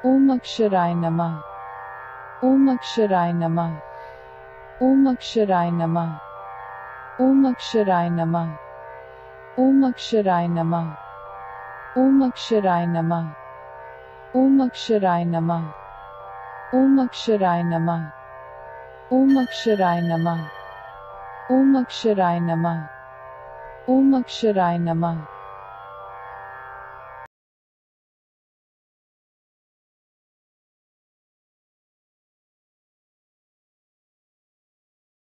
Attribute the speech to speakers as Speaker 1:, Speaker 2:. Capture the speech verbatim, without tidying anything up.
Speaker 1: ओम अक्षराय नमः। ओम अक्षराय नमः। ओम अक्षराय नमः। ओम अक्षराय नमः। ओम अक्षराय नमः। ओम अक्षराय नमः। ओम अक्षराय नमः। ओम अक्षराय नमः। ओम अक्षराय नमः। ओम अक्षराय नमः। ओम अक्षराय नमः।